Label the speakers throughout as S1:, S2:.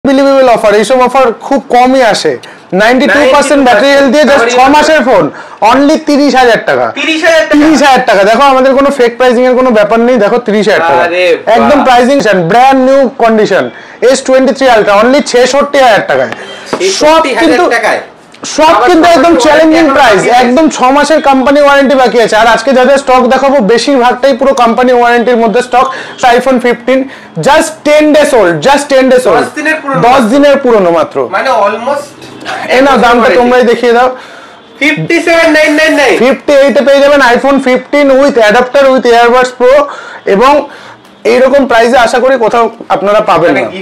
S1: Unbelievable offer, এইসব offer খুব কমই আসে। 92% ব্যাটারি হেলথ দিয়ে জাস্ট 6 মাসের ফোন, অনলি 30,000 টাকা। 30,000 টাকা। দেখো আমাদের কোনো ফেক প্রাইসিং এর কোনো ব্যাপার নেই। দেখো 30,000 টাকা একদম pricing, brand new condition S23 ultra only 66,000 টাকায়। সব কিন্তু একদম চ্যালেঞ্জিং প্রাইস, একদম 6 মাসের কোম্পানি ওয়ারেন্টি বাকি আছে। আর আজকে যাদের স্টক দেখাবো বেশিরভাগটাই পুরো কোম্পানি ওয়ারেন্টির মধ্যে stock. IPhone 15 just 10 days old, just 10 days old, 10 দিনের পুরনো মাত্র, মানে অলমোস্ট। এই নাও দামটা তোমরাই দেখিয়ে দাও।
S2: 57,999
S1: 58 এ পেয়ে যাবেন iPhone 15 with adapter with earbuds pro, এবং এইরকম প্রাইসে আশা করি কোথাও আপনারা পাবেন না।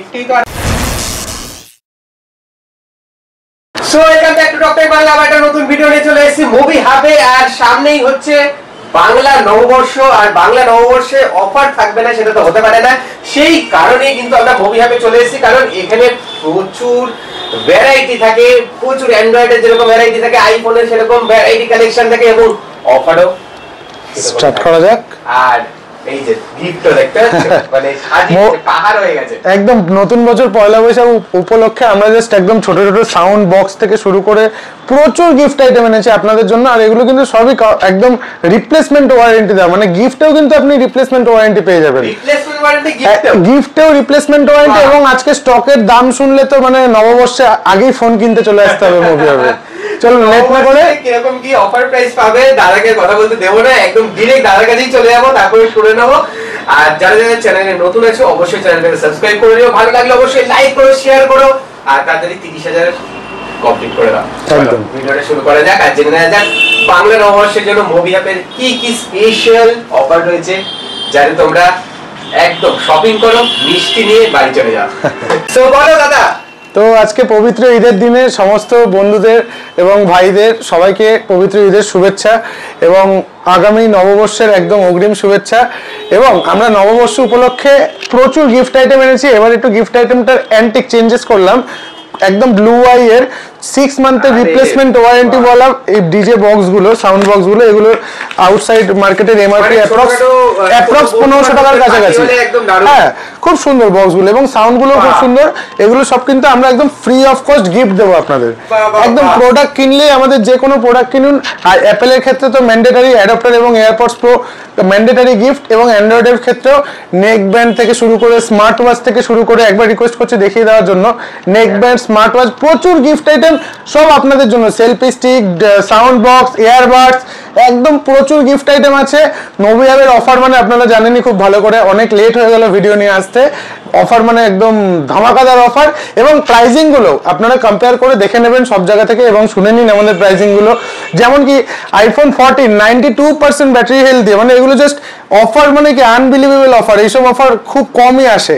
S2: So welcome back to doctor Bangla, আবার একটা নতুন ভিডিও নিয়ে চলে এসেছি মুভি হাবে। আর সামনেই হচ্ছে বাংলা নববর্ষ, আর বাংলা নববর্ষে অফার থাকবে না সেটা তো হতে পারে না। সেই কারণেই কিন্তু আমরা মুভি হাবে চলে এসেছি, কারণ এখানে প্রচুর ভ্যারাইটি থাকে, প্রচুর অ্যান্ড্রয়েডের যেরকম ভ্যারাইটি থাকে, আইফোনের সেরকম ভ্যারাইটি কালেকশন থাকে, এবং অফারও
S1: স্টার্ট করা যাক।
S2: আর এই যে গিফটও দেখতে মানে সাজিয়ে পাহাড় হয়ে গেছে
S1: একদম। নতুন বছর পয়লা বৈশাখ উপলক্ষে আমরা জাস্ট একদম ছোট ছোট সাউন্ড বক্স থেকে শুরু করে প্রচুর গিফট আইটেম এনেছি আপনাদের জন্য। আর এগুলো কিন্তু সবই একদম রিপ্লেসমেন্ট ওয়ারেন্টি দেওয়া, মানে গিফটেও কিন্তু আপনি রিপ্লেসমেন্ট ওয়ারেন্টি পেয়ে যাবেন।
S2: রিপ্লেসমেন্ট ওয়ারেন্টি
S1: গিফটেও রিপ্লেসমেন্ট ওয়ারেন্টি, এবং আজকে স্টকের দাম শুনলে তো মানে নববর্ষে আগেই ফোন কিনতে চলে আসতে হবে মুভি হবে। চলো লেট না করে
S2: কিরকম কি অফার প্রাইস পাবে দাদাকে কথা বলতে দেব না, একদম ডিরেক্ট দাদার কাছেই চলে যাবো, তারপরে শুনে নেবো। আর যারা যারা চ্যানেলে নতুন আছে অবশ্যই চ্যানেলটাকে সাবস্ক্রাইব করে নিও, ভালো লাগলে অবশ্যই লাইক করো, শেয়ার করো, আর তাড়াতাড়ি 30,000 কমপ্লিট করে দাও। একদম ভিডিওটা শুরু করা যাক। আর জেনে নেওয়া যাক বাংলা নববর্ষের জন্য মুভি অ্যাপের কি কি স্পেশাল অফার রয়েছে, যাতে তোমরা একদম শপিং করো, মিষ্টি নিয়ে বাড়ি চলে যাও। সো বলো দাদা।
S1: তো আজকে পবিত্র ঈদের দিনে সমস্ত বন্ধুদের এবং ভাইদের সবাইকে পবিত্র ঈদের শুভেচ্ছা, এবং আগামী নববর্ষের একদম অগ্রিম শুভেচ্ছা। এবং আমরা নববর্ষ উপলক্ষে প্রচুর গিফট আইটেম এনেছি। এবার একটু গিফট আইটেমটার অ্যান্টিক চেঞ্জেস করলাম। একদম ব্লু আই এর 6 মান্থের রিপ্লেসমেন্ট ওয়ারেন্টি বলা এই ডিজে বক্স গুলো, সাউন্ড বক্স গুলো, এগুলো আউটসাইড মার্কেটের এমআরপি অ্যাপ্রক্স 1500 টাকার কাছাকাছি। হ্যাঁ, খুব সুন্দর বক্স গুলো, এবং সাউন্ড গুলো খুব সুন্দর। এগুলো সব কিন্তু আমরা একদম ফ্রি অফ কস্ট গিফট দেবো আপনাদের। একদম প্রোডাক্ট কিনলে আমাদের যে কোনো প্রোডাক্ট কিনুন। আর অ্যাপেলের ক্ষেত্রে তো ম্যান্ডেটারি অ্যাডাপ্টার এবং এয়ারপডস প্রো ম্যান্ডেটারি গিফট, এবং অ্যান্ড্রয়েডের ক্ষেত্রেও নেক ব্যান্ড থেকে শুরু করে স্মার্ট ওয়াচ থেকে শুরু করে, একবার রিকোয়েস্ট করছি দেখিয়ে দেওয়ার জন্য, নেক ব্যান্ড, স্মার্ট ওয়াচ, প্রচুর গিফট আইটেম সব আপনাদের জন্য। Selfie stick, sound box, earbuds, একদম প্রচুর গিফট আইটেম আছে। মুভি হাবের অফার মানে আপনারা জানেনই খুব ভালো করে, অনেক লেট হয়ে গেল ভিডিও নিয়ে আসতে। অফার মানে একদম ধামাকাদার অফার, এবং প্রাইজিং গুলো আপনারা কম্পেয়ার করে দেখে নেবেন সব জায়গা থেকে, এবং শুনে নিন আমাদের প্রাইজিং গুলো। যেমন কি আইফোন 14 92% ব্যাটারি হেলথ দিয়ে, মানে এগুলো জাস্ট অফার, মানে কি আনবিলিভেবল অফার। এইসব অফার খুব কমই আসে।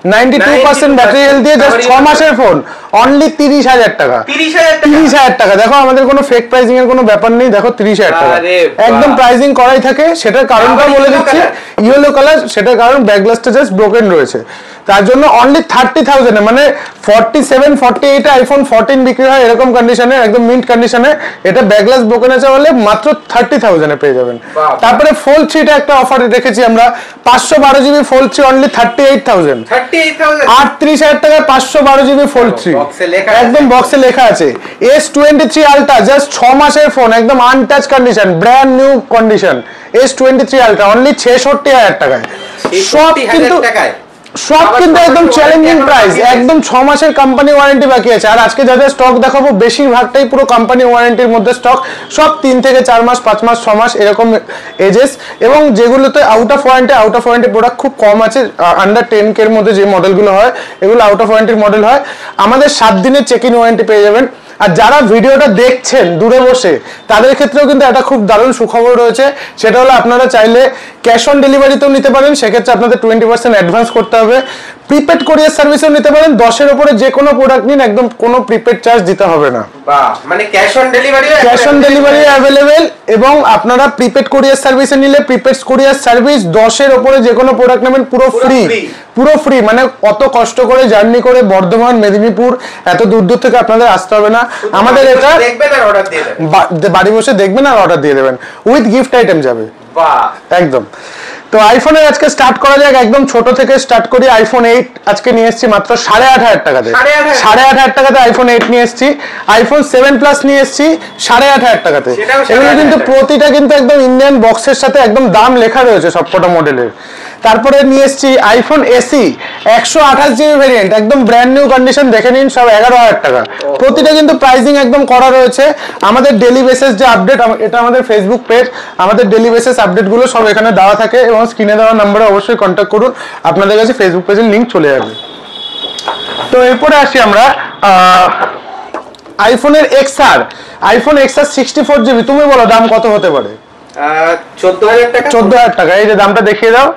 S1: 92% ব্যাটারি হেলথ দিয়ে জাস্ট 6 মাসের ফোন, অনলি 30,000 টাকা। 30,000 টাকা। দেখো আমাদের কোনো ফেক প্রাইসিং এর কোনো ব্যাপার নেই। দেখো 30,000 টাকা একদম প্রাইসিং করাই থাকে। সেটার কারণটা বলে দিচ্ছি, ইয়েলো কালার, সেটার কারণ ব্যাকগ্লাসটা জাস্ট ব্রোকেন রয়েছে, তার জন্য অনলি 30,000 এ, মানে 47 48 আইফোন 14 বিক্রি হয় এরকম কন্ডিশনে, একদম মিন্ট কন্ডিশনে। এটা ব্যাকগ্লাস ব্রোকেন আছে বলে মাত্র 30,000 এ পেয়ে যাবেন। তারপরে ফোল্ড 3 টা একটা অফার রেখেছি আমরা, 512 জিবি ফোল্ড 3 অনলি 38,000। 38,000 টাকায় 512 জিবি ফোল্ড 3, একদম বক্সে লেখা আছে। S23 আলট্রা জাস্ট 6 মাসের ফোন, একদম untouch condition, brand new condition. S23 ultra only 66,000 টাকায়। সব কিন্তু একদম চ্যালেঞ্জিং প্রাইস, একদম 6 মাসের কোম্পানি ওয়ারেন্টি বাকি আছে। আর আজকে যাদের স্টক দেখাবো বেশিরভাগটাই পুরো কোম্পানি ওয়ারেন্টির মধ্যে স্টক, সব 3 থেকে 4 মাস, 5 মাস, 6 মাস এরকম এজেস। এবং যেগুলোতে আউট অফ ওয়ারেন্টি প্রোডাক্ট খুব কম আছে, আন্ডার 10K এর মধ্যে যে মডেলগুলো হয় এগুলো আউট অফ ওয়ারেন্টির মডেল হয়। আমাদের 7 দিনের চেক ইন ওয়ারেন্টি পেয়ে যাবেন। আর যারা ভিডিওটা দেখছেন দূরে বসে, তাদের ক্ষেত্রেও কিন্তু একটা খুব দারুণ সুখবর রয়েছে। সেটা হলো আপনারা চাইলে ক্যাশ অন ডেলিভারিতেও নিতে পারেন, সেক্ষেত্রে আপনাদের 20% অ্যাডভান্স করতে হবে। প্রিপেড কোরিয়ার সার্ভিসও নিতে পারেন, 10 এর উপরে যে কোনো প্রোডাক্ট নিন, একদম কোনো প্রিপেড চার্জ দিতে হবে না।
S2: মানে ক্যাশ অন ডেলিভারি
S1: অ্যাভেলেবেল, এবং আপনারা প্রিপেড কোরিয়ার সার্ভিসে নিলে প্রিপেড কোরিয়ার সার্ভিস 10 এর উপরে যে কোনো প্রোডাক্ট নেবেন পুরো ফ্রি। মানে অত কষ্ট করে জার্নি করে বর্ধমান, মেদিনীপুর এত দূর দূর থেকে আপনাদের আসতে হবে না। আমাদের এটা বাড়ি বসে দেখবেন আর অর্ডার দিয়ে দেবেন, উইথ গিফট আইটেম যাবে। একদম। তো আইফোনের আজকে স্টার্ট করা যাক, একদম ছোট থেকে স্টার্ট করি। আইফোন 8 আজকে নিয়ে এসেছি মাত্র 8,500 টাকাতে। 8,500 টাকাতে আইফোন 8 নিয়ে এসেছি। আইফোন 7 প্লাস নিয়ে এসেছি 8,500 টাকাতে। এগুলো কিন্তু প্রতিটা কিন্তু একদম ইন্ডিয়ান বক্সের সাথে একদম দাম লেখা রয়েছে সবকটা মডেলের। তারপরে নিয়ে এসেছি আইফোন এসি 128 জিবি ভেরিয়েন্ট, একদম ব্র্যান্ড নিউ কন্ডিশন, দেখে নিন, সব 11,000 টাকা। প্রতিটা কিন্তু প্রাইসিং একদম করা রয়েছে। আমাদের ডেলি বেসিস যে আপডেট, এটা আমাদের ফেসবুক পেজ, আমাদের ডেলি বেসিস আপডেটগুলো সব এখানে দেওয়া থাকে এবং স্ক্রিনে দেওয়া নাম্বারে অবশ্যই কন্ট্যাক্ট করুন, আপনাদের কাছে ফেসবুক পেজের লিঙ্ক চলে যাবে। তো এরপরে আসি আমরা আইফোনের এক্সআর। আইফোন এক্সআর 64 জিবি, তুমি বলো দাম কত হতে পারে?
S2: 14,000 টাকা।
S1: 14,000 টাকা। এই যে দামটা দেখিয়ে দাও,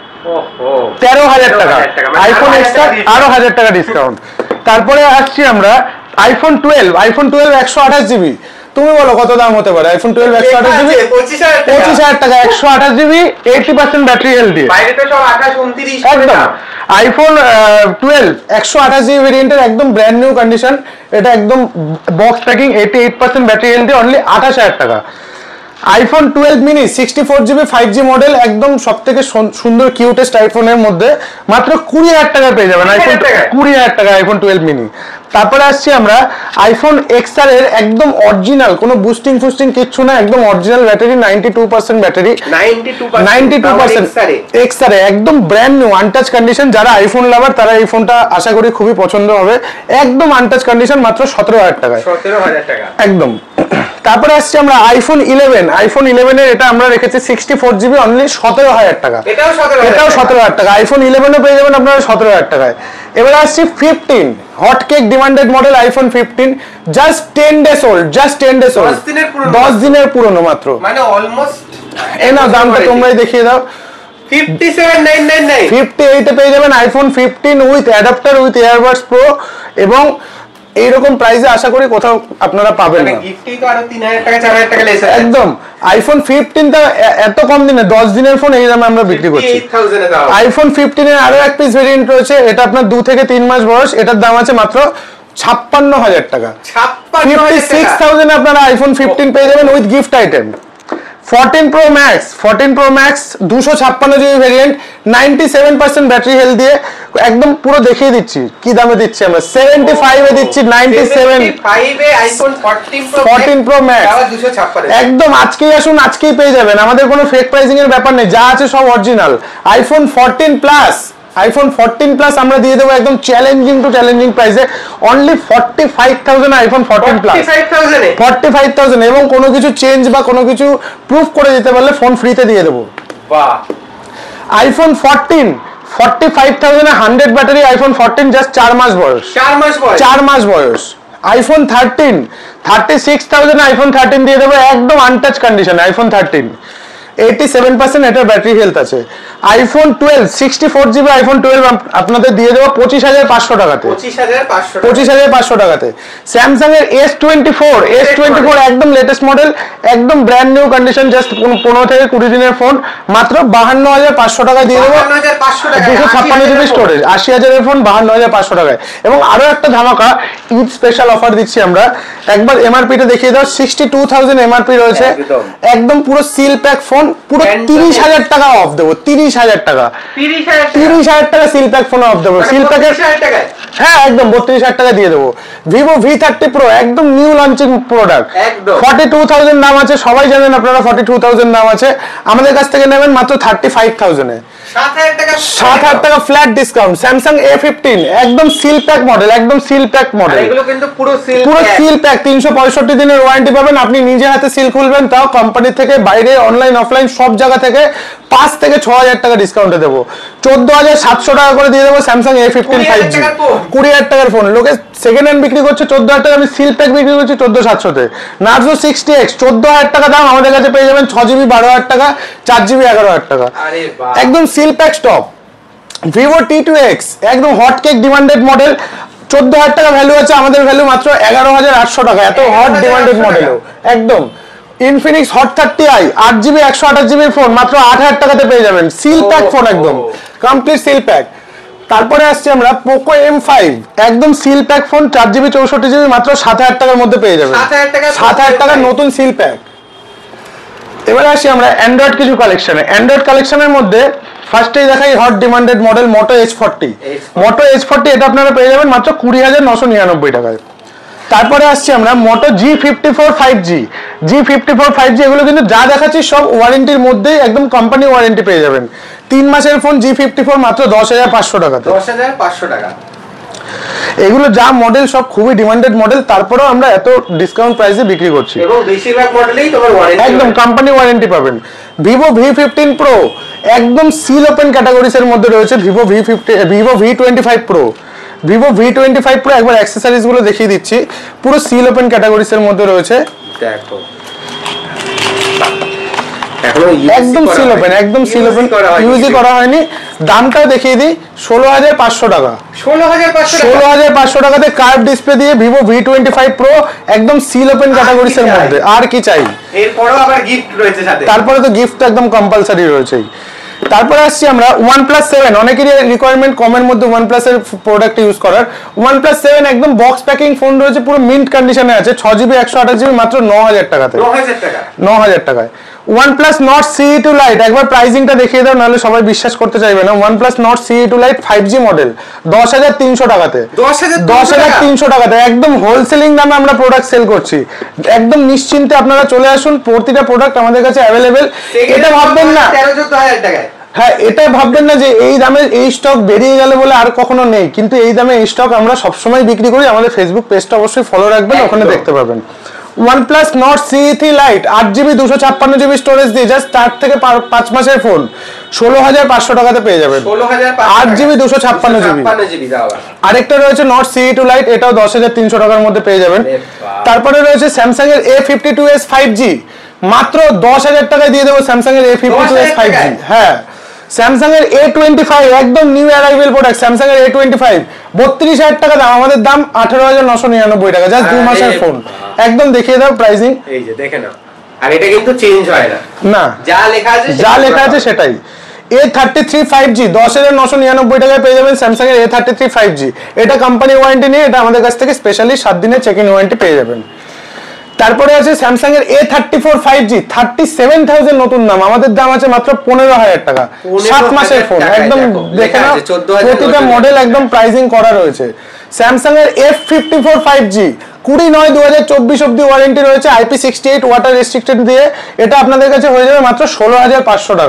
S1: 13,000 টাকা। আইফোন এক্সআর আরো 1,000 টাকা ডিসকাউন্ট। তারপরে আসছি আমরা আইফোন 12। আইফোন 12 128 জিবি, তুমি বলো কত দাম হতে পারে? আইফোন 12 128 জিবি 25,000 টাকা। 128 জিবি 80% ব্যাটারি হেলথ দিয়ে,
S2: বাইরে তো সব 28 29
S1: একদম। আইফোন 12 128 জিবি ভেরিয়েন্টের একদম ব্র্যান্ড নিউ কন্ডিশন, এটা একদম বক্স প্যাকিং, 88% ব্যাটারি হেলথ দিয়ে, অনলি 28,000 টাকা। IPhone 12 mini 64 GB 5G model, একদম সবথেকে সুন্দর কিউটেস্ট আইফোনের মধ্যে, মাত্র 20,000 টাকা পেয়ে যাবেন আইফোন 20,000 টাকা আইফোন 12 মিনি। তারপরে আসছি আমরা আইফোন এক্সআর এর একদম অরিজিনাল, কোনো বুস্টিং ফুস্টিং কিচ্ছু না, একদম অরিজিনাল ব্যাটারি, 92% ব্যাটারি, 92% এক্সআর এ, একদম ব্র্যান্ড নিউ আনটাচ কন্ডিশন। যারা আইফোন লাভার তারা এই ফোনটা আশা করি খুবই পছন্দ হবে, একদম আনটাচ কন্ডিশন, মাত্র 17,000 টাকায়,
S2: 17,000 টাকা
S1: একদম। তারপরে আসছি আমরা আইফোন 11। আইফোন 11 এর এটা আমরা রেখেছি 64 জিবি, অনলি 17,000 টাকা।
S2: এটাও
S1: 17,000 টাকা। আইফোন 11 পেয়ে যাবেন আপনারা 17,000 টাকায়। এবার আসছি 15 hot cake demanded model iPhone 15, just 10 days old, just 10 days old, 10 দিনের পুরনো মাত্র,
S2: মানে অলমোস্ট।
S1: এই না দামটা তোমরাই দেখিয়ে দাও,
S2: 57,999।
S1: 58 এ পেয়ে যাবেন iPhone 15 with adapter, with earbuds pro, এবং এইরকম প্রাইসে আশা করি কোথাও আপনারা পাবেন না।
S2: গিফটই তো আরো 3,000 টাকা 4,000 টাকা লেস আছে
S1: একদম। আইফোন 15 টা এত কম দিনে 10 দিনের ফোন এই দামে আমরা বিক্রি করছি।
S2: 58,000 এ দাও।
S1: আইফোন 15 এর আরো এক পিস ভেরিয়েন্ট রয়েছে, এটা আপনার 2 থেকে 3 মাস বয়স, এটার দাম আছে মাত্র 56,000 টাকা। 56,000 আপনারা আইফোন 15 পেয়ে যাবেন with gift item. 14 Pro Max 256 GB variant, 97% battery health দিয়ে, একদম পুরো দেখিয়ে দিচ্ছি কি দামে দিচ্ছি আমরা। 75 এ দিচ্ছি,
S2: 95 এ আইফোন 14 Pro Max 256,
S1: একদম। আজকেই আসুন, আজকেই পেয়ে যাবেন, আমাদের কোনো ফেক প্রাইসিং এর ব্যাপার নেই, যা আছে সব original. IPhone 14 plus, iPhone 14 plus আমরা দিয়ে দেবো একদম চ্যালেঞ্জিং টু চ্যালেঞ্জিং প্রাইসে, অনলি 45,000 আইফোন 14 প্লাস, 45,000, এবং কোনো কিছু চেঞ্জ বা কোনো কিছু প্রুফ করে দিতে পারলে ফোন ফ্রিতে দিয়ে দেবো।
S2: বাহ।
S1: আইফোন 14 45,000 এ 100 ব্যাটারি, আইফোন 14 জাস্ট 4 মাস বয়স, 4 মাস বয়স। আইফোন 13 36,000 আইফোন 13 দিয়ে দেবো, একদম আনটাচ কন্ডিশন আইফোন 13, 87% এটার ব্যাটারি হেলথ আছে। আইফোন 12 64 জিবি আইফোন 12 আপনাদের দিয়ে দেবো 25,500 টাকাতে, 25,500 টাকাতে। স্যামসাং এর S24 একদম লেটেস্ট মডেল, একদম ব্র্যান্ড নিউ কন্ডিশন, জাস্ট 15 থেকে 20 দিনের ফোন, মাত্র 52,500 টাকায় দিয়ে দেবো, 256 জিবি স্টোরেজ, 80,000 এর ফোন 52,500 টাকায়। এবং আরো একটা ধামাকা ঈদ স্পেশাল অফার দিচ্ছি আমরা, একবার এমআরপি টা দেখিয়ে দাও। 62,000 এমআরপি রয়েছে, একদম পুরো সিল প্যাক ফোন, পুরো 30,000 টাকা অফ দেবো, 30,000 টাকা, 30,000 টাকা সিল প্যাক ফোন অফ দেবো, সিল প্যাকের, হ্যাঁ একদম 32,000 টাকা দিয়ে দেবো। ভিভো V30 Pro একদম নিউ লঞ্চিং প্রোডাক্ট, 42,000 দাম আছে, সবাই জানেন আপনারা 42,000 দাম আছে, আমাদের কাছ থেকে নেবেন মাত্র 35,000 এ, 7,000 টাকা ফ্ল্যাট ডিসকাউন্ট। স্যামসাং A15 একদম সিল প্যাক মডেল, একদম সিল প্যাক মডেল,
S2: এগুলো কিন্তু পুরো
S1: সিল প্যাক, 365 দিনের ওয়ারেন্টি পাবেন, আপনি নিজে হাতে সিল খুলবেন, তাও কোম্পানি থেকে, বাইরে অনলাইন অফলাইন সব জায়গা থেকে 5 থেকে 6,000 টাকা ডিসকাউন্টে দেবো, 14,700 টাকা করে দিয়ে দেবো স্যামসাং A15 5G, 20,000 টাকার ফোন। লোকে সেকেন্ড হ্যান্ড বিক্রি করছে 14,000 টাকা, আমি সিল প্যাক বিক্রি করছি 14,700 তে। নার্জো 60X 14,000 টাকা দাম, আমাদের কাছে পেয়ে যাবেন 6GB 12,000 টাকা, 4GB 11,000 টাকা, একদম seal pack stock. Vivo T2X একদম হট কেক ডিমান্ডেড মডেল, 14,000 টাকা ভ্যালু আছে, আমাদের ভ্যালু মাত্র 11,800 টাকা, এত হট ডিমান্ডেড মডেল একদম। Infinix hot 30i 8GB 128GB phone মাত্র 8,000 টাকাতে পেয়ে যাবেন, সিল প্যাক ফোন, একদম কমপ্লিট সিল প্যাক। তারপরে আসছে আমরা পোকো M5 একদম seal pack phone, 4GB 64GB মাত্র 7,000 টাকার মধ্যে পেয়ে যাবেন, 7,000 টাকার নতুন সিল প্যাক। এবারে আসি আমরা অ্যান্ড্রয়েড কিছু কালেকশনে। অ্যান্ড্রয়েড কালেকশনের মধ্যে ফার্স্টেই দেখাই hot demanded model Moto H40। Moto H40 এটা আপনারা পেয়ে যাবেন মাত্র 20,999 টাকায়। তারপরে আসছি আমরা মোটো G54 5G। G54 5G এগুলো কিন্তু যা দেখাচ্ছি সব ওয়ারেন্টির মধ্যেই, একদম কোম্পানি ওয়ারেন্টি পেয়ে যাবেন। 3 মাসের ফোন G54 মাত্র 10,500 টাকাতে।
S2: 10,500 টাকা।
S1: এগুলো যা মডেল সব খুবই ডিমান্ডেড মডেল, তারপরেও আমরা এত ডিসকাউন্ট প্রাইসে বিক্রি করছি
S2: এবং বেশিরভাগ মডেলেই তোমার ওয়ারেন্টি,
S1: একদম কোম্পানি ওয়ারেন্টি পাবেন। ভিভো V15 Pro একদম সিল ওপেন ক্যাটাগরিজ এর মধ্যে রয়েছে। Vivo V25 Pro, Vivo V25 Pro একবার অ্যাকসেসরিজ গুলো দেখিয়ে দিচ্ছি, পুরো সিল ওপেন ক্যাটাগরিজ এর মধ্যে রয়েছে।
S2: দেখো
S1: একদম সিল ওপেন, একদম সিল ওপেন, ইউজই করা হয়নি। দামটাও দেখিয়ে দিই, 16,500 টাকা। 16,500 টাকাতে কার্ভ ডিসপ্লে দিয়ে ভিভো V25 Pro একদম সিল ওপেন ক্যাটাগরিজ এর মধ্যে। আর কি চাই?
S2: এরপরও আবার গিফট রয়েছে সাথে।
S1: তারপরে তো গিফট একদম কম্পালসারি রয়েছেই। তারপরে আসছি আমরা OnePlus 7। অনেকেরই রিকোয়ারমেন্ট কমের মধ্যে OnePlus এর প্রোডাক্ট ইউজ করার। OnePlus 7 একদম বক্স প্যাকিং ফোন রয়েছে, পুরো মিন্ট কন্ডিশনে আছে, 6GB 128GB মাত্র 9,000 টাকাতে।
S2: 9,000 টাকা,
S1: 9,000 টাকায়। OnePlus Nord CE2 Lite একবার প্রাইসিংটা দেখিয়ে দাও, নাহলে সবাই বিশ্বাস করতে চাইবে না। OnePlus Nord CE2 Lite 5G model 10,300 টাকাতে। 10,300 টাকাতে একদম হোলসেলিং দামে আমরা প্রোডাক্ট সেল করছি। একদম নিশ্চিন্তে আপনারা চলে আসুন, প্রতিটা প্রোডাক্ট আমাদের কাছে অ্যাভেলেবেল। এটা ভাববেন না
S2: 13,000 টাকায়,
S1: হ্যাঁ এটা ভাববেন না যে এই দামে এই স্টক বেরিয়ে গেল বলে আর কখনো নেই, কিন্তু এই দামে এই স্টক আমরা সবসময় বিক্রি করি। আমাদের ফেসবুক পেজটা অবশ্যই ফলো রাখবেন, ওখানে দেখতে পাবেন। OnePlus Nord CE3 Lite 8GB 256GB storage দিয়ে জাস্ট 4 থেকে 5 মাসের ফোন 16,500 টাকাতে পেয়ে যাবেন। 8GB 256GB। আরেকটা রয়েছে Nord CE2 Lite, এটাও 10,300 টাকার মধ্যে পেয়ে যাবেন। তারপরে রয়েছে Samsung এর A52s 5G মাত্র 10,000 টাকায় দিয়ে দেবো। Samsung এর A52s 5G, হ্যাঁ স্যামসাং এর A25 একদম নিউ অ্যারাইভেল প্রোডাক্ট। স্যামসাং এর A25 32,000 টাকা দাম, আমাদের দাম 18,999 টাকা, জাস্ট 2 মাসের ফোন। একদম দেখিয়ে দাও প্রাইসিং,
S2: এই যে দেখে নাও। আর এটা কিন্তু চেঞ্জ হয় না, না যা লেখা আছে সেটাই।
S1: A33 5G 10,999 টাকায় পেয়ে যাবেন স্যামসাং এর A33 5G। এটা কোম্পানি ওয়ারেন্টি নিয়ে, এটা আমাদের কাছ থেকে স্পেশালি 7 দিনের চেক ইন ওয়ারেন্টি পেয়ে যাবেন। তারপরে আছে স্যামসাং এর A34 5G 37,000 নতুন দাম, আমাদের দাম আছে মাত্র 15,000 টাকা, 7 মাসের ফোন। একদম দেখে নাও, প্রতিটা মডেল একদম প্রাইসিং করা রয়েছে। স্যামসাং এর F54 5G 20/9/2024 অবধি ওয়ারেন্টি রয়েছে, IP68 ওয়াটার রেস্ট্রিক্টেড দিয়ে। এটা আপনাদের কাছে হয়ে যাবে মাত্র 16,500 টাকা।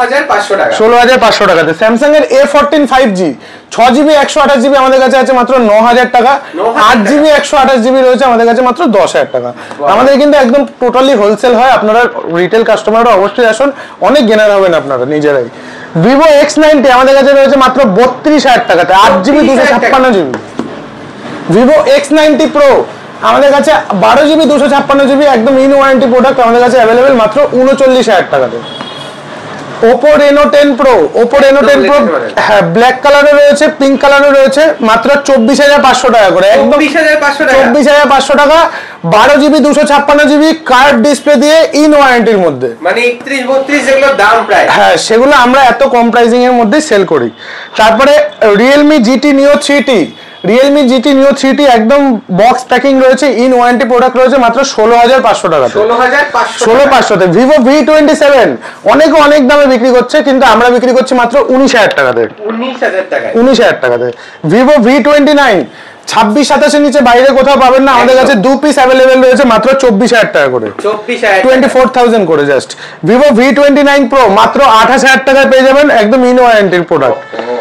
S1: 16,500 টাকাতে। স্যামসাং এর A14 5G 6GB 128GB আমাদের কাছে আছে মাত্র 9,000 টাকা। 8GB 128GB রয়েছে আমাদের কাছে মাত্র 10,000 টাকা। আমাদের কিন্তু একদম টোটালি হোলসেল হয়, আপনারা রিটেল কাস্টমাররা অবশ্যই আসুন, অনেক গেনার হবেন আপনারা নিজেরাই। Vivo X90 আমাদের কাছে রয়েছে মাত্র 32,000 টাকাতে, 8GB 256GB। Vivo X90 Pro আমাদের কাছে 12GB 256GB একদম ইন ওয়ারেন্টি প্রোডাক্ট আমাদের কাছে অ্যাভেলেবেল মাত্র 39,000 টাকাতে। Oppo Reno 10 Pro, Oppo Reno 10 Pro হ্যাঁ ব্ল্যাক কালারে রয়েছে, পিঙ্ক কালারে রয়েছে, মাত্র 24,500 টাকা করে। একদম 24,500 টাকা, 12GB 256GB কার্ভ ডিসপ্লে দিয়ে ইন ওয়ারেন্টির মধ্যে,
S2: মানে 31-32 যেগুলো দাম প্রায়,
S1: হ্যাঁ সেগুলো আমরা এত কম প্রাইসিং এর মধ্যে সেল করি। তারপরে Realme GT Neo 3T, Realme GT Neo 3T একদম বক্স প্যাকিং রয়েছে, ইন ওয়ারেন্টি প্রোডাক্ট রয়েছে মাত্র 16,500 টাকাতে। 16,500 Vivo V27 অনেকে অনেক দামে বিক্রি করছে, কিন্তু আমরা বিক্রি করছি মাত্র 19,000 টাকাতে। 19,000 টাকাতে Vivo V29 26-27 নিচে বাইরে কোথাও পাবেন না, আমাদের কাছে 2 পিস অ্যাভেলেবেল রয়েছে মাত্র 24,000 টাকা করে, 24,000 করে জাস্ট। Vivo V29 Pro মাত্র 28,000 টাকায় পেয়ে যাবেন, একদম ইন ওয়ারেন্টির প্রোডাক্ট।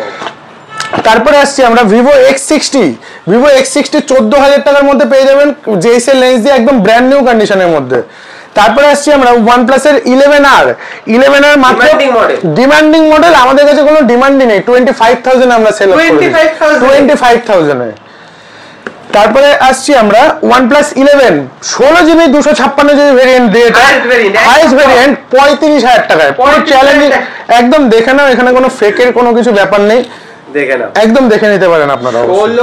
S1: তারপরে আসছি আমরা Vivo X60, Vivo X60 14,000 টাকার মধ্যে পেয়ে যাবেন, জেএসএল লেন্স দিয়ে একদম ব্র্যান্ড নিউ কন্ডিশনের মধ্যে। তারপরে আসছি আমরা OnePlus এর 11R মাত্র ডিমান্ডিং মডেল, আমাদের কাছে কোনো ডিমান্ডই নেই, 25,000 আমরা সেল করি, 25,000 এ। তারপরে আসছি আমরা OnePlus 11 16GB 256GB ভেরিয়েন্ট দিয়ে, এটা হাইস্ট ভেরিয়েন্ট 35,000 টাকায়, পুরো চ্যালেঞ্জিং। একদম দেখে নাও, এখানে কোনো ফেকের কোনো কিছু ব্যাপার নেই,
S2: দেখে নাও
S1: একদম দেখে নিতে পারেন আপনারা।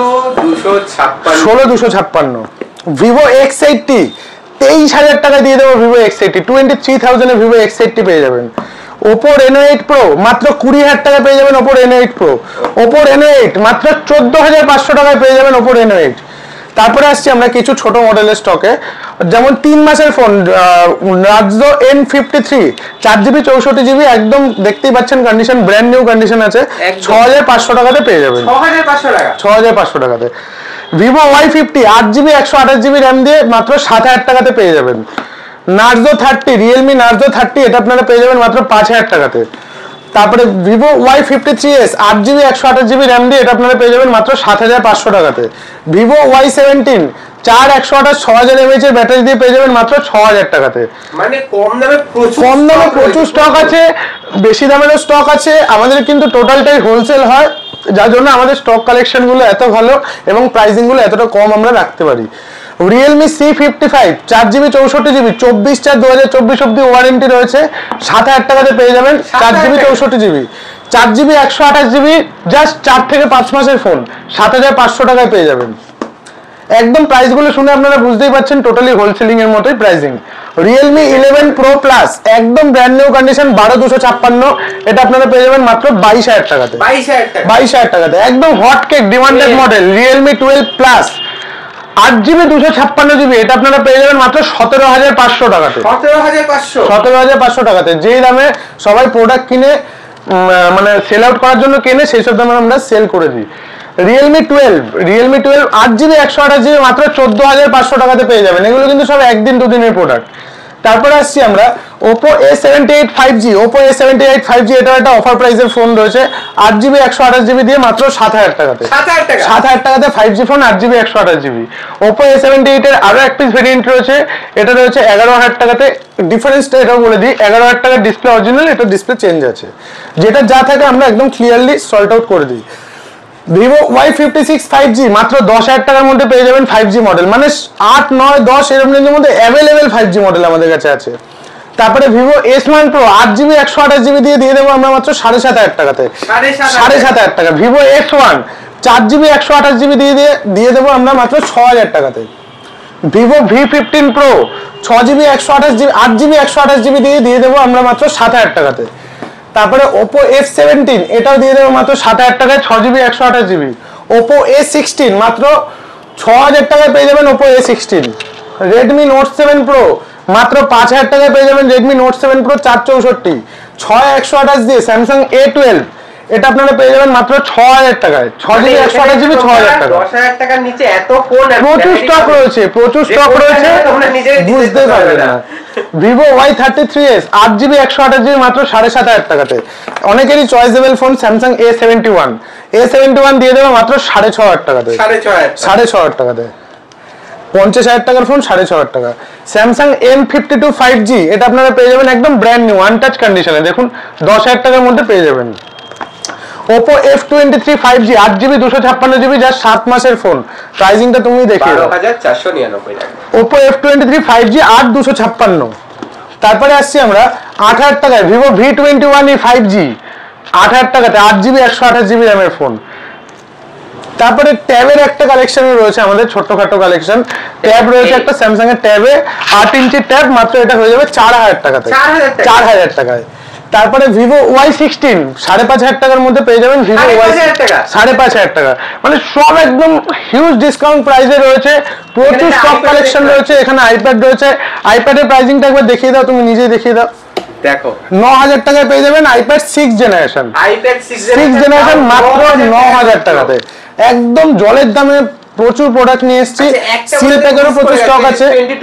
S1: 16,256 Vivo X80 23,000 টাকা দিয়ে দেবো। Vivo X80 23,000 এ Vivo X80 পেয়ে যাবেন। Oppo Reno 8 Pro মাত্র 20,000 টাকা পেয়ে যাবেন Oppo Reno 8 Pro। Oppo Reno 8 মাত্র 14,500 টাকায় পেয়ে যাবেন Oppo Reno 8। তারপরে আসছি আমরা কিছু ছোট মডেলের স্টকে, যেমন 3 মাসের ফোন রাজদো N53 4GB 64GB, একদম দেখতেই পাচ্ছেন কন্ডিশন, ব্র্যান্ড নিউ কন্ডিশন আছে, 6500 টাকাতে পেয়ে যাবেন। 6500 টাকাতে। Vivo Y50 8GB 128GB RAM দিয়ে মাত্র 7000 টাকাতে পেয়ে যাবেন। নার্জো 30 রিয়েলমি নার্জো 30 এটা আপনারা পেয়ে যাবেন মাত্র 5000 টাকাতে। তারপরে Vivo Y53s 8GB 128GB RAM দিয়ে এটা আপনারা পেয়ে যাবেন মাত্র 7500 টাকাতে। ভিভো Y17 4 128 6000 mAh এর ব্যাটারি দিয়ে পেয়ে যাবেন মাত্র 6000 টাকাতে।
S2: মানে কম দামে
S1: প্রচুর স্টক আছে, বেশি দামেরও স্টক আছে। আমাদের কিন্তু টোটালটাই হোলসেল হয়, যার জন্য আমাদের স্টক কালেকশন গুলো এত ভালো এবং প্রাইসিং গুলো এতটা কম আমরা রাখতে পারি। রিয়েলমি C55 4GB 64GB 24/4/2024 অব্দি ওয়ারেন্টি রয়েছে, 7000 টাকাতে পেয়ে যাবেন। 4GB 64GB 4GB 128GB just 4 থেকে 5 মাসের ফোন 7500 টাকায় পেয়ে যাবেন। একদম প্রাইস গুলো শুনে আপনারা বুঝতেই পারছেন টোটালি হোলসেলিং এর মতোই প্রাইসিং। রিয়েলমি 11 Pro Plus একদম ব্র্যান্ড নিউ কন্ডিশন 12256, এটা আপনারা পেয়ে যাবেন মাত্র 22000 টাকাতে। 22000 টাকাতে একদম hot cake demanded model Realme 12 Plus 8GB 256GB, এটা আপনারা পেয়ে যাবেন মাত্র 17500 টাকাতে। 17500 টাকাতে, যেই দামে সবাই প্রোডাক্ট কিনে মানে সেল আউট করার জন্য কেনে, সেই সব দামে আমরা সেল করে দিই। রিয়েলমি 12 8GB 128GB মাত্র 14500 টাকাতে পেয়ে যাবেন। এগুলো কিন্তু সব একদিন দুদিনের প্রোডাক্ট। তারপরে আসছি আমরা Oppo A78 5G। Oppo A78 5G এটা একটা অফার প্রাইসের ফোন রয়েছে, 8GB 128GB দিয়ে মাত্র 7000 টাকাতে। 7000 টাকাতে 5G phone 8GB 128GB। Oppo A78 এর আরো এক পিস ভেরিয়েন্ট রয়েছে, এটা রয়েছে 11000 টাকাতে। ডিফারেন্সটা এটাও বলে দিই, 11000 টাকার ডিসপ্লে অরিজিনাল, এটা ডিসপ্লে চেঞ্জ আছে, যেটা যা থাকে আমরা একদম ক্লিয়ারলি সল্ট আউট করে দিই। ভিভো Y56 5G মাত্র 10000 টাকার মধ্যে পেয়ে যাবেন 5G মডেল, মানে 8 9 10 এরকম রেঞ্জের মধ্যে অ্যাভেলেবেল 5G মডেল আমাদের কাছে আছে। তারপরে Vivo S1 Pro 8GB 128GB দিয়ে দেবো আমরা মাত্র 7500 টাকাতে। 7500 টাকা। ভিভো S1 4GB 128GB দিয়ে দেবো আমরা মাত্র 6000 টাকাতে। Vivo V15 Pro 6GB 128GB 8GB 128GB দিয়ে দেবো আমরা মাত্র 7000 টাকাতে। তারপরে Oppo F17 এটাও দিয়ে দেবো মাত্র 7000 টাকায় 6GB 128GB। Oppo A16 মাত্র 6000 টাকায় পেয়ে যাবেন Oppo A16। Redmi Note 7 Pro মাত্র 5000 টাকায় পেয়ে যাবেন Redmi Note 7 Pro 464 6128 দিয়ে Samsung A12, এটা আপনারা পেয়ে যাবেন মাত্র 6000 টাকায়। 6GB 128GB 6000 টাকা।
S2: 10000 টাকার নিচে এত ফোন
S1: প্রচুর স্টক রয়েছে, তোমরা বুঝতে পারবে না। Vivo Y33s 8GB 128GB মাত্র 7500 টাকাতে। অনেকেরই চয়েসেবল ফোন Samsung A71 দিয়ে দেবো মাত্র 6500 টাকাতে। 6500 টাকাতে 50000 টাকার ফোন 6500 টাকা। Samsung M52 5G এটা আপনারা পেয়ে যাবেন একদম ব্র্যান্ড নিউ আনটাচ কন্ডিশনে, দেখুন 10000 টাকার মধ্যে পেয়ে যাবেন। Oppo F23 5G 8GB 256GB যা 7 মাসের ফোন, প্রাইসিংটা তুমি দেখিয়ে দাও।
S2: 12499 টাকা।
S1: Oppo F23 5G 8256। তারপরে আসছি আমরা 8000 টাকায় Vivo V21e 5G 8000 টাকাতে 8GB 128GB র্যামের ফোন। তারপরে ট্যাবের একটা কালেকশন রয়েছে আমাদের, ছোটখাটো কালেকশন ট্যাব রয়েছে একটা স্যামসাং এর ট্যাবে 8 ইঞ্চি ট্যাব, মাত্র এটা হয়ে যাবে 4000 টাকাতে। 4000 টাকায়। তারপরে Vivo Y16 5500 টাকার মধ্যে পেয়ে যাবেন Vivo Y16 5500 টাকা, মানে সব একদম হিউজ ডিসকাউন্ট প্রাইসে রয়েছে, প্রচুর স্টক কালেকশন রয়েছে। এখানে আইপ্যাড রয়েছে, আইপ্যাডের প্রাইসিংটা একবার দেখিয়ে দাও, তুমি নিজেই দেখিয়ে দাও।
S2: দেখো
S1: 9000 টাকায় পেয়ে যাবেন আইপ্যাড 6 জেনারেশন। আইপ্যাড 6 জেনারেশন মাত্র 9000 টাকাতে। একদম জলের দামে প্রচুর প্রোডাক্ট নিয়ে এসেছি, সিল প্যাকেরও প্রচুর স্টক আছে।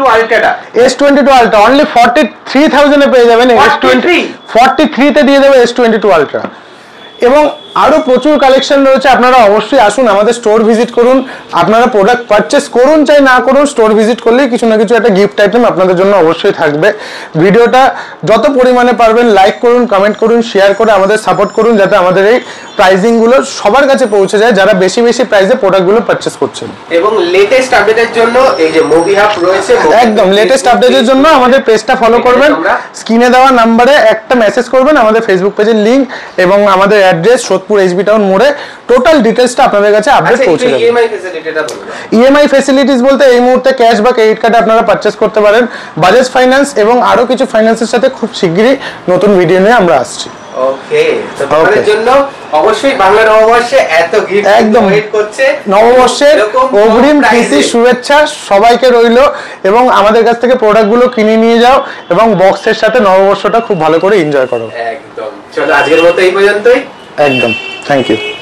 S1: S22 Ultra অনলি 43000 এ পেয়ে যাবেন। S43 তে দিয়ে দেবে S22 Ultra। এবং আরো প্রচুর কালেকশন রয়েছে, আপনারা অবশ্যই আসুন, আমাদের স্টোর ভিজিট করুন। আপনারা প্রোডাক্ট পারচেস করুন চাই না করুন, স্টোর ভিজিট করলেই কিছু না কিছু একটা গিফট আইটেম আপনাদের জন্য অবশ্যই থাকবে। ভিডিওটা যত পরিমাণে পারবেন লাইক করুন, কমেন্ট করুন, শেয়ার করে আমাদের সাপোর্ট করুন, যাতে আমাদের এই প্রাইসিং গুলো সবার কাছে পৌঁছে যায় যারা বেশি বেশি প্রাইসে প্রোডাক্টগুলো পারচেস করছেন।
S2: এবং লেটেস্ট আপডেটের জন্য এই যে মুভি হাব রয়েছে,
S1: একদম লেটেস্ট আপডেটের জন্য আমাদের পেজটা ফলো করবেন, স্ক্রিনে দেওয়া নম্বরে একটা মেসেজ করবেন, আমাদের ফেসবুক পেজের লিংক এবং আমাদের অ্যাড্রেস সোদপুর HB টাউন মোড়ে, টোটাল ডিটেইলসটা আপনাদের কাছে আপডেট পৌঁছে যাবে। ইএমআই ফ্যাসিলিটিস বলতে এই মুহূর্তে ক্যাশ বা ক্রেডিট কার্ডে আপনারা পারচেস করতে পারেন, বাজাজ ফাইন্যান্স এবং আরো কিছু ফাইন্যান্সের সাথে খুব শিগগিরই নতুন ভিডিও নিয়ে আমরা আসছি।
S2: ওকে, তো তোমাদের জন্য অবশ্যই বাংলা নববর্ষে এত গিফট
S1: একদম
S2: ওয়েট করছে।
S1: নববর্ষের অগ্রিম প্রীতি শুভেচ্ছা সবাইকে রইলো এবং আমাদের কাছ থেকে প্রোডাক্টগুলো কিনে নিয়ে যাও এবং বক্সের সাথে নববর্ষটা খুব ভালো করে এনজয় করো।
S2: একদম, চলো আজকের মতো এই পর্যন্তই।
S1: একদম, থ্যাংক ইউ।